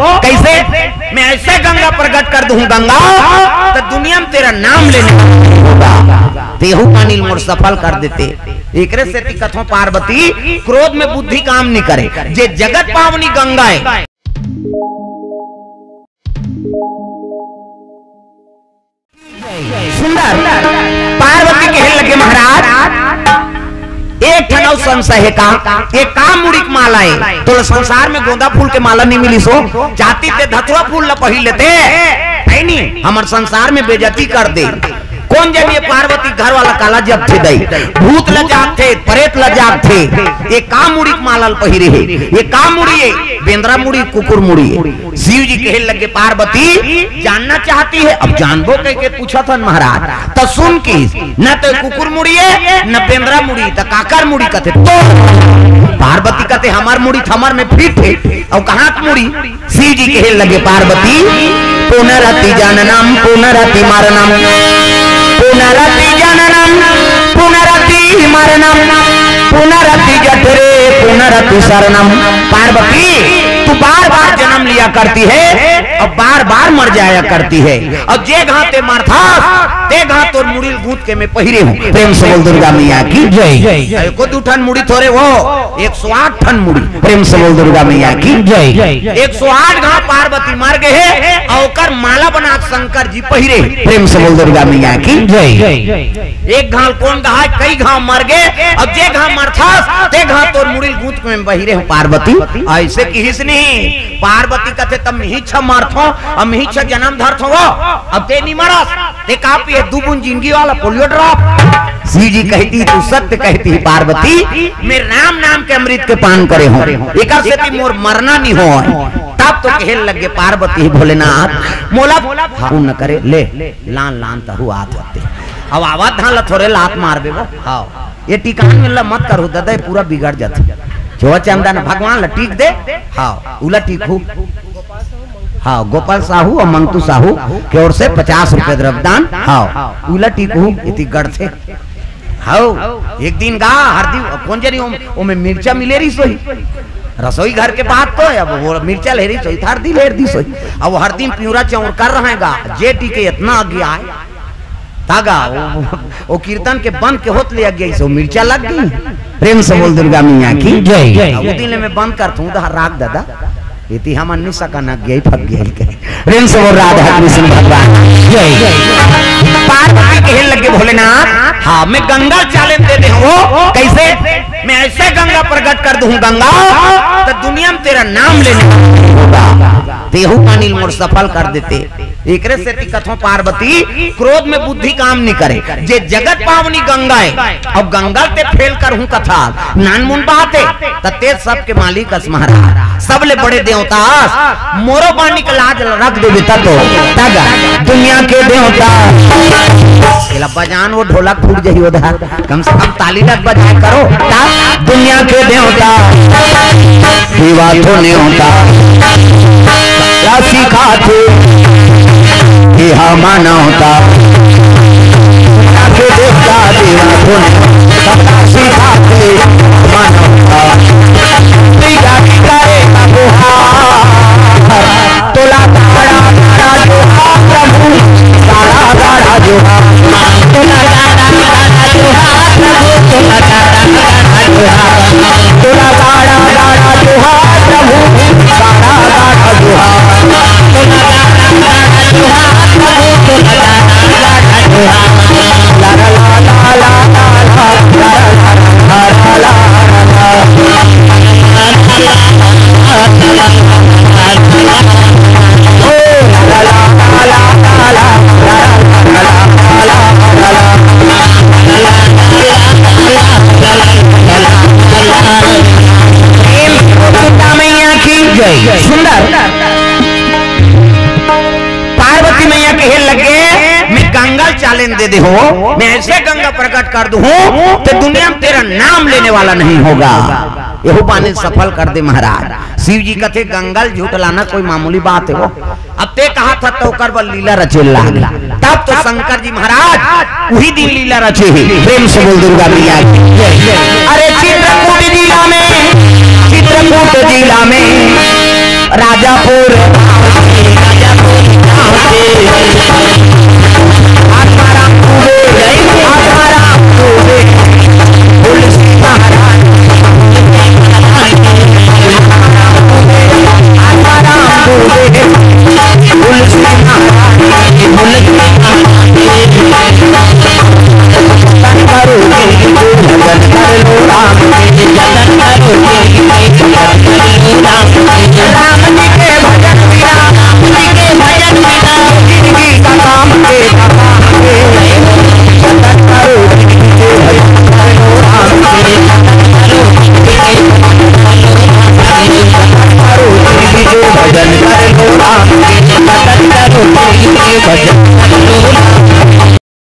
कैसे? मैं ऐसे गंगा प्रकट कर दूं गंगा तो दुनिया में तेरा नाम लेने होगा। देहू का नील मोर सफल कर देते। एक से कथों पार्वती क्रोध में बुद्धि काम नहीं करे, जे जगत पावनी गंगा है। सुंदर पार्वती कहे लगे महाराज एक ठनौ संशय का एक काम मुड़ी माला है तो संसार में गोंदा फूल के माला नहीं मिली सो चाहती थे धतुआ फूल ल पहिल लेते है नहीं हमार संसार में बेइज्जती कर दे। कौन जब ये पार्वती घर वाला काला जब थे दई भूत लजाक थे परेत लजाक थे ये काम मुड़ी माला पहिरे है ये काम मुड़ी है बेंद्रा मुड़ी कुकुर मुड़ी है। शिव जी कहे लगे पार्वती जानना चाहती है अब जानबो कह के पूछा था महाराज तो सुन की न तो कुकुर मुड़ी है न बेंद्रा मुड़ी तो काकर मुड़ी कहते तो पार्वती कहते हमार मुड़ी थमर में फिट है और कहाँ मुड़ी। शिव जी कहे लगे पार्वती पुनरति जननम पुनरति मरणम पुनरति जननम पुनरति मरणम पुनरति जठरे पुनरति शरणम। पार्वती तू बार बार जन्म लिया करती है और बार बार मर जाया करती है और जे घाते मरथा ते घात और मुड़ी गूंथ के मैं पहिरे हूँ। प्रेम से बोल दुर्गा मैया की जय। को 2 ठन मुड़ी थोड़े वो 108 ठन मुड़ी। प्रेम से बोल दुर्गा मैया की जय। 108 घाव पार्वती मार गए है और माला बना शंकर जी पहिरे। प्रेम से बोल दुर्गा मैया की जय। एक घाव कौन घाव कई घाव मर गए अब जे घाव मरथा ते घात और मुड़ी गूंथ में बहिरे हूँ। पार्वती ऐसे किस नहीं पार्वती कहते तब मिहिच्छा मारथो अब मिहिच्छा जन्म धरथो वो अब ते नहीं मरस ते कापी है 2 बूंद जिंदगी वाला पोलियो ड्रॉप। शिव जी कहती तू सत्य कहती पार्वती मैं राम नाम के अमृत के पान करे हूँ एक से मोर मरना नहीं हो। तब तो कहे लगे पार्वती भोलेनाथ मोला न करे ले लान लान तहु आत होते अब आवाज धान थोड़े लात मारबे वो हाँ ये टिकान में मत करो दादा पूरा बिगड़ जाते जो चंदन भगवान लटीक दे हाँ उला टीकू हाँ गोपाल साहू और मंगतू साहू की ओर से 50 रुपए द्रव्यदान हाँ उला टीकू इतनी गढ़ थे हाँ एक दिन गा हरदी कौन जरी ओ में मिर्चा मिले रही सोई रसोई घर के बात तो अब वो मिर्चा ले रही सोई हरदी ले रही सोई अब हर दिन प्यूरा चौर कर रहे गा जे टीके इतना आगे आए तागा वो कीर्तन के बंद के होत ले गया सो मिर्चा लग गई। प्रेम से बोल दुर्गा मैया की जय। वो दिन में बंद कर तू राग दादा इति हम अन्य सका न गई फक गई। प्रेम से बोल राधा कृष्ण भगवान जय। पार्वती कहे लगे भोलेनाथ हाँ मैं गंगा चालन दे दे वो कैसे? मैं ऐसे गंगा प्रकट कर दूं गंगा तो दुनिया में तेरा नाम लेने होगा। देहू का नील मोर सफल कर देते। एक से कथों पार्वती क्रोध में बुद्धि काम नहीं करे जे जगत पावनी गंगा है अब गंगा ते फेल कर हूँ कथा नान मुन बाते तते सब के मालिक असमहरा सबले बड़े देवता मोरो पानी का लाज रख देवे तो तागा दुनिया के देवता बजान वो ढोलक फूट जाही उधर कम से कम ताली तक बजाए करो दुनिया के देवता तो नहीं होता राशि खाते माना होता के देवता देवा तो राशि खाते माना होता तोला गाड़ा गाड़ा जो प्रभु गाड़ा गाड़ा जो तोला गाड़ा गाड़ा जो प्रभु तोला गाड़ा गाड़ा जो तोला गाड़ा गाड़ा जो प्रभु गाड़ा गाड़ा जो तोला गाड़ा गाड़ा जो प्रभु तोला गाड़ा गाड़ा जो ला ला ला ला सुंदर पार्वती मैया कहे लगे मैं गंगा चालन दे दे हो मैं ऐसे गंगा प्रकट कर दूं तो दुनिया में तेरा नाम लेने वाला नहीं होगा। यही पानी सफल कर दे महाराज। शिव जी कहते गंगा झूठ लाना कोई मामूली बात है वो अब ते कहा था तो कर बल लीला रचे लागला तब तो शंकर जी महाराज वही दिन लीला रचे ही। प्रेम से बोल दुर्गा मैया अरे चित्रकूट जिला में राजापुर राजापुर